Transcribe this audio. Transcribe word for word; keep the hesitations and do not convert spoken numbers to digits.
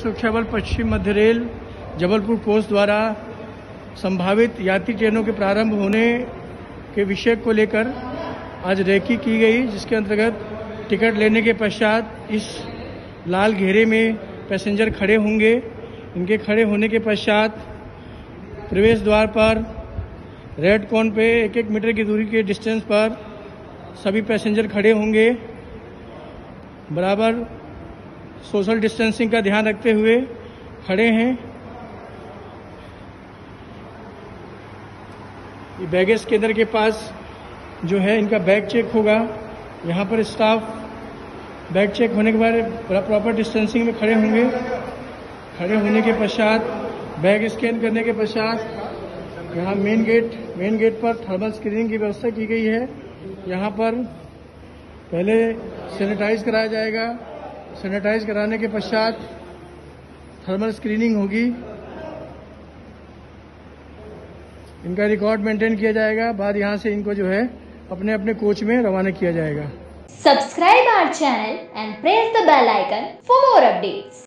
सुरक्षा बल पश्चिम मध्य रेल जबलपुर पोस्ट द्वारा संभावित यात्री ट्रेनों के प्रारंभ होने के विषय को लेकर आज रेकी की गई, जिसके अंतर्गत टिकट लेने के पश्चात इस लाल घेरे में पैसेंजर खड़े होंगे। इनके खड़े होने के पश्चात प्रवेश द्वार पर रेड कॉर्न पे एक एक मीटर की दूरी के डिस्टेंस पर सभी पैसेंजर खड़े होंगे। बराबर सोशल डिस्टेंसिंग का ध्यान रखते हुए खड़े हैं। ये बैगेज केंद्र के पास जो है इनका बैग चेक होगा। यहाँ पर स्टाफ बैग चेक होने के बाद प्रॉपर डिस्टेंसिंग में खड़े होंगे। खड़े होने के पश्चात बैग स्कैन करने के पश्चात यहाँ मेन गेट मेन गेट पर थर्मल स्क्रीनिंग की व्यवस्था की गई है। यहाँ पर पहले सैनिटाइज कराया जाएगा। सैनिटाइज कराने के पश्चात थर्मल स्क्रीनिंग होगी। इनका रिकॉर्ड मेंटेन किया जाएगा। बाद यहाँ से इनको जो है अपने अपने कोच में रवाना किया जाएगा। Subscribe our channel and press the bell icon for more updates.